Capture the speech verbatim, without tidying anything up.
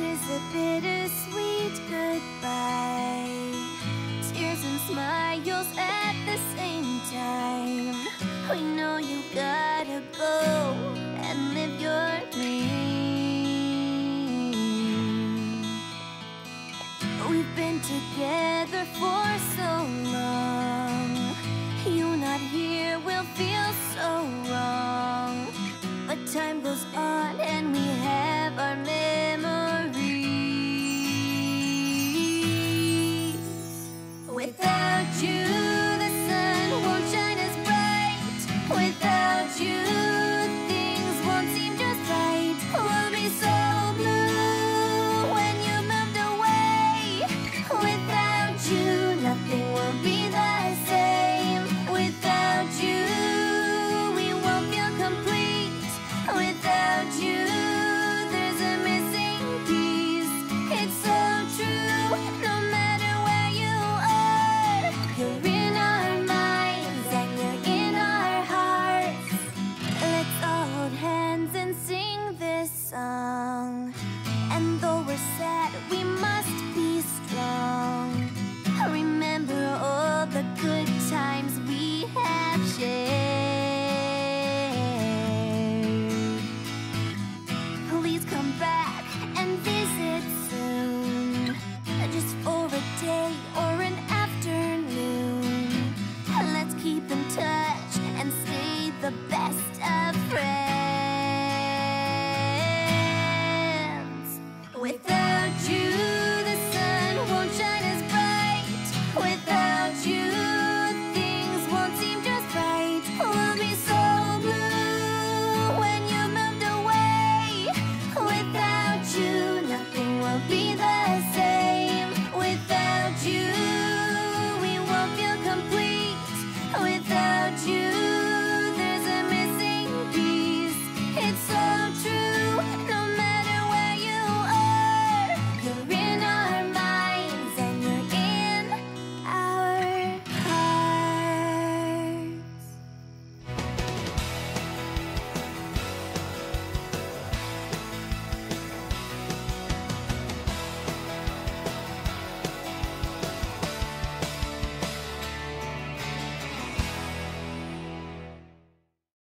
is a bittersweet goodbye. Tears and smiles at the same time. We know you gotta go and live your dream. We've been together for so long. You not here will feel so wrong. But time goes on and we have our memories. Without you, the sun won't shine as bright. Without you, things won't seem just right. We'll be so blue when you moved away. Without you, nothing will be the same. Without you, we won't feel complete. Without you, there's a missing piece. It's so true, no matter where you are. You're in our minds and you're in our hearts. Let's all hold hands and sing this song. And though we're sad, we must be strong. Remember all the good times we have shared. Please come back and visit soon, just for a day or an afternoon. Let's keep in touch and stay the best of friends.